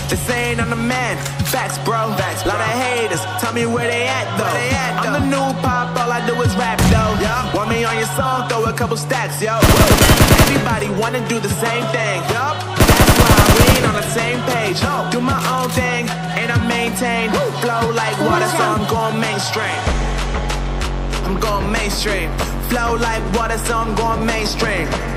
They saying I'm the man. Facts, bro. Facts, bro. Lot of haters. Tell me where they at, though. I'm the new pop, all I do is rap, though. Want me on your song, throw a couple stacks, yo. Everybody wanna do the same thing. That's why we ain't on the same page. Do my own thing, and I maintain. Flow like water, so I'm going mainstream. I'm going mainstream. Flow like water, so I'm going mainstream.